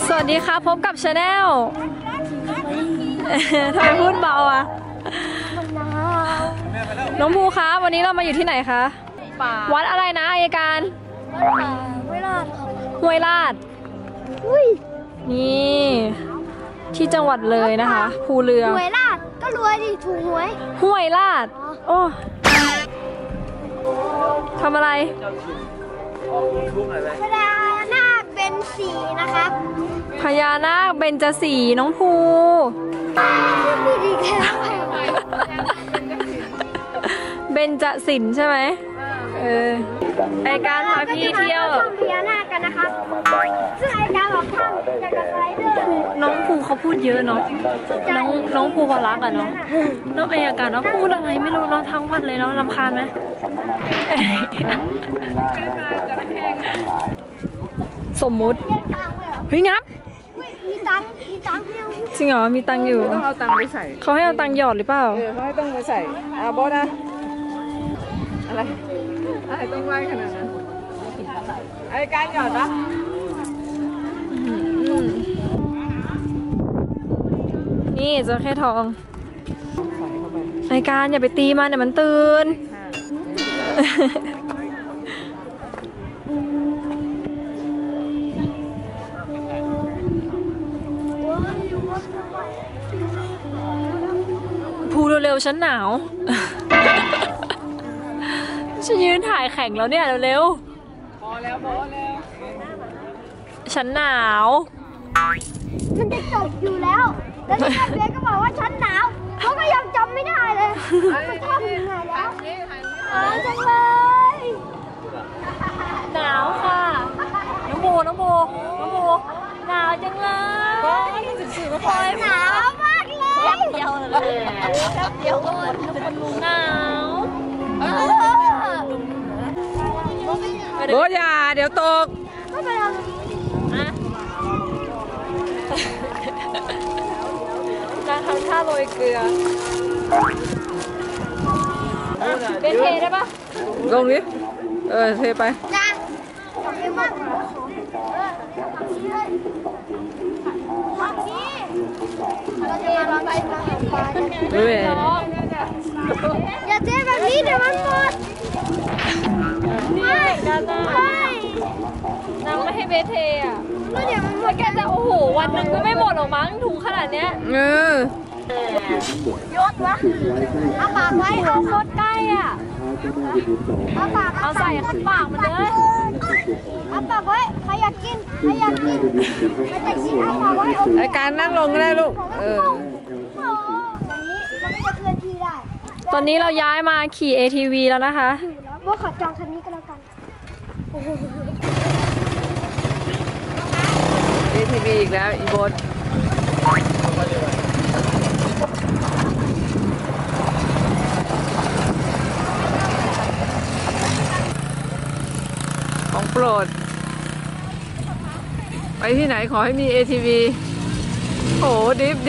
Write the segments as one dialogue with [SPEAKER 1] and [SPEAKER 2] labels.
[SPEAKER 1] สวัสดีค่ะพบกับชาแนลทำไมพูดเบาอ่ะน้องภูคะวันนี้เรามาอยู่ที่ไหนคะวัดอะไรนะอัยการห้วยลาดห้วยลาดนี่ที่จังหวัดเลยนะคะภูเรือ
[SPEAKER 2] ห้วยลาดก็รวยดิถูกหวย
[SPEAKER 1] ห้วยลาดโอ้ทำอะไร
[SPEAKER 2] พญานาคเบญสีนะคะ
[SPEAKER 1] พญานาคเบญจสีน้องภู
[SPEAKER 2] พูดอีกแล้ว
[SPEAKER 1] เบญจศิลป์ใช่ไหมไอการพาพี่เที่ยว
[SPEAKER 2] พญานาคกันนะคะซึ่งไอการบอกท่านจะกระไรเดอร์
[SPEAKER 1] น้องภูเขาพูดเยอะเนาะน้องภูเขารักอะเนาะน้องไอการน้องพูดอะไรไม่รู้น้องทั้งวันเลยน้องรำคาญไหมสมมุติเฮ้ยงับ
[SPEAKER 2] มีตัง
[SPEAKER 1] จริงเหรอมีตังอยู่
[SPEAKER 3] ต้องเอาตังไปใส่
[SPEAKER 1] เขาให้เอาตังหยอดหรือเปล่า
[SPEAKER 3] เขาให้ต้องไปใส่บอสนะอะไรต้องไหวขนาดนั้นไอ้การหยอดปะ
[SPEAKER 1] นี่จระเข้ทองไอ้การอย่าไปตีมันเดี๋ยวมันตื่นพูดเร็วๆฉันหนาวฉันยืนถ่ายแข่งแล้วเนี่ยเร็ว
[SPEAKER 3] พอแล้ว
[SPEAKER 1] ฉันหนาว
[SPEAKER 2] มันจะจบอยู่แล้วแล้วที่เบสก็บอกว่าฉันหนาวเขาก็ยังจำไม่ได้เลยมันชอบยังไงแล้วจังเลย
[SPEAKER 1] หนาวค่ะน้องโบหนาวจังเลย
[SPEAKER 2] หนาวมากเลย
[SPEAKER 1] เดียวเลยเดียวก็เป็นลุงหนาว
[SPEAKER 3] โบยาเดี๋ยวตก
[SPEAKER 1] นางทำท่าโรยเกลือเป็นเทได้ปะ
[SPEAKER 3] ลงดิเทไป
[SPEAKER 2] จ้าขอบคุณมากอย่าเทแบบนี้เดี๋ยวมันหมด
[SPEAKER 1] ไม่นางไม่ให้เบสเทอ่ะ
[SPEAKER 2] แล้วเดี๋ยวมันหมด
[SPEAKER 1] แกจะโอ้โหวันหนึ่งก็ไม่หมดหรอกมั้งถุงขนาดเนี้ย
[SPEAKER 2] ยศวะเอาปากไว้เอาโคตรใกล้อ่ะเอาปาก
[SPEAKER 1] เอาใส่ข้างปากมันเลย
[SPEAKER 2] เอาปากไว้ใครอยากกินใครอยากกินใครจะกินเอาปากไว้
[SPEAKER 3] ไอ้การนั่งลงก็ได้ลูก
[SPEAKER 1] ตอนนี้เราย้ายมาขี่ ATV แล้วนะคะ
[SPEAKER 2] ว่าขอจองคันนี้ก็แล้วกัน
[SPEAKER 3] ATV อีกแล้วอีโบสของโปรดไปที่ไหนขอให้มี ATV โอ้ดิฟ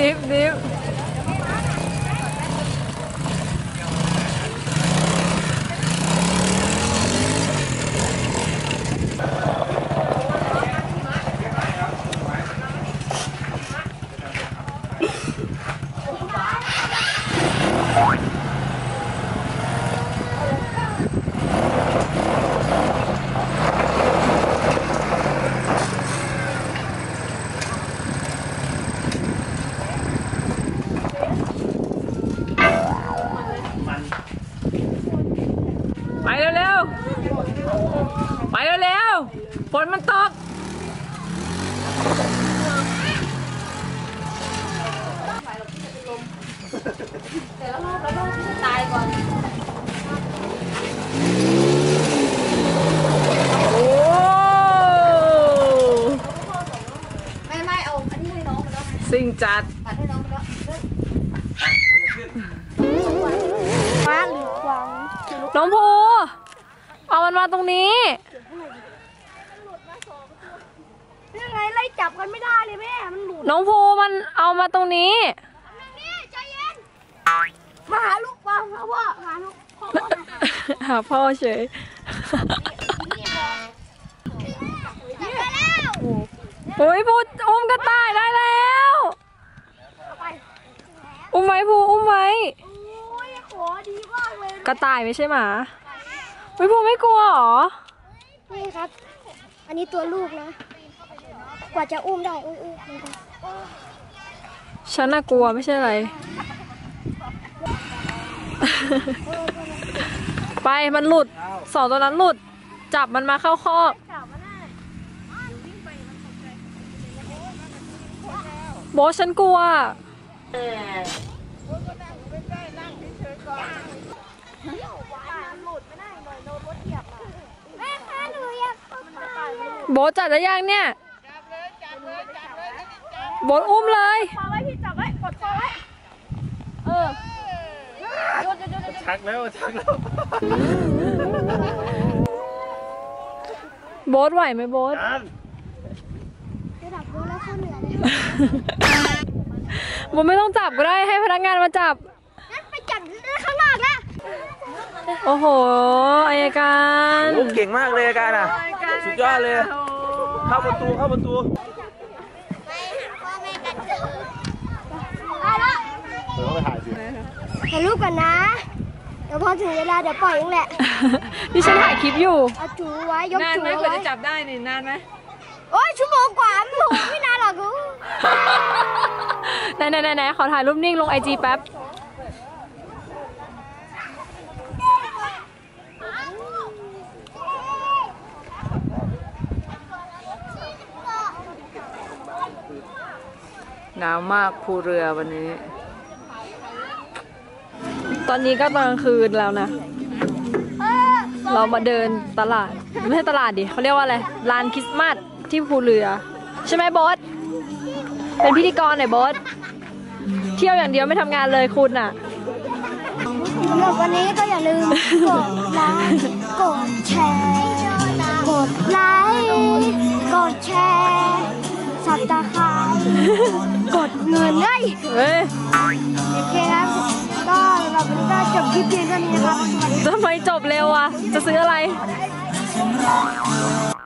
[SPEAKER 3] ไปเร็วฝนมันตก
[SPEAKER 1] ตายก่อน
[SPEAKER 3] โอ้
[SPEAKER 2] ไม่เอาอันนี้ให้น้องมาแล้ว
[SPEAKER 3] สิ่งจัด
[SPEAKER 2] ให้น้องมาแล้วว้าหรือควาง
[SPEAKER 1] น้องภูเอามันมาตรงนี้
[SPEAKER 2] ยังไงไล่จับกันไม่ได้เลยแม่มันหลุด
[SPEAKER 1] น้องภูมันเอามาตรงนี้
[SPEAKER 2] ใจเย็นมาหาลูกมาหาพ่อ
[SPEAKER 1] หาพ่อเฉย
[SPEAKER 2] จับไปแล้ว
[SPEAKER 1] โอ้ยพูอุ้มกระต่ายได้แล้ว อุ้มไว้พูอุ้มไว้
[SPEAKER 2] โอ้ยขอดีมากเลย
[SPEAKER 1] กระต่ายไม่ใช่หมาพูไม่กลัวเหรอ
[SPEAKER 2] นี่ครับ อันนี้ตัวลูกนะ กว่าจะอุ้มได้อุ้ย
[SPEAKER 1] ฉันน่ากลัวไม่ใช่อะไร ไปมันหลุดสองตัวนั้นหลุด จับมันมาเข้าคอกโบทฉันกลัว
[SPEAKER 2] แม่คะหนูอยากเข้าไป
[SPEAKER 1] โบทจับได้ยังเนี่ยโบทอุ้มเลย
[SPEAKER 2] ปาไว้พี่จับไว้กดคอไว้
[SPEAKER 4] ชักแล้วชักแล้ว
[SPEAKER 1] โบทไหวไหมโบท
[SPEAKER 2] ระดับโดนแล้วเข้าเหนือเลย
[SPEAKER 1] โบทไม่ต้องจับก็ได้ให้พนักงานมาจับ
[SPEAKER 2] งั้นไปจับข้างนอกแล้ว
[SPEAKER 1] โอ้โหอัยการ
[SPEAKER 4] โอ้เก่งมากเลยการอ่ะ สุดยอดเลย เข้าประตูเข้าประตู
[SPEAKER 2] ไปหาพ่อแม่กันเถอะได้แล้ว
[SPEAKER 4] เดี๋ยวไปถ่ายสิ
[SPEAKER 2] ถ่ายรูปกันนะ เดี๋ยวพอถึงเวลาเดี๋ยวปล่อยเองแหละ
[SPEAKER 1] นี่ฉันถ่ายคลิปอยู่
[SPEAKER 2] เอาจูไว้ยก
[SPEAKER 3] นาน
[SPEAKER 2] จู
[SPEAKER 3] ไหม
[SPEAKER 2] ไว้
[SPEAKER 3] กว่าจะจับได้นี่นานไหม
[SPEAKER 2] โอ้ยชั่วโมงกว่าไม่นานหรอกกู
[SPEAKER 1] ไหนขอถ่ายรูปนิ่งลงไอจีแป๊บ
[SPEAKER 3] หนาวมากภูเรือวันนี้
[SPEAKER 1] ตอนนี้ก็ตอนกลางคืนแล้วนะ เรามาเดินตลาดไม่ใช่ตลาดดิเขาเรียกว่าอะไรลานคริสต์มาสที่ภูเรือ ใช่ไหมโบ๊ทเป็นพิธีกรหน่อยโบ๊ทเที่ยวอย่างเดียวไม่ทำงานเลยคุณอ่ะ
[SPEAKER 2] สำหรับวันนี้ก็อย่าลืมกดไลค์กดแชร์กดไลค์กดแชร์สับตะไคร้กดเงินเลย
[SPEAKER 1] เฮ้ย
[SPEAKER 2] โอเคครับ ก็สำหรับวันนี้ก็จบคลิปเพียงเท่านี้นะครับ สวัสดีครับ
[SPEAKER 1] ทำไมจบเร็วอ่ะ จะซื้ออะไร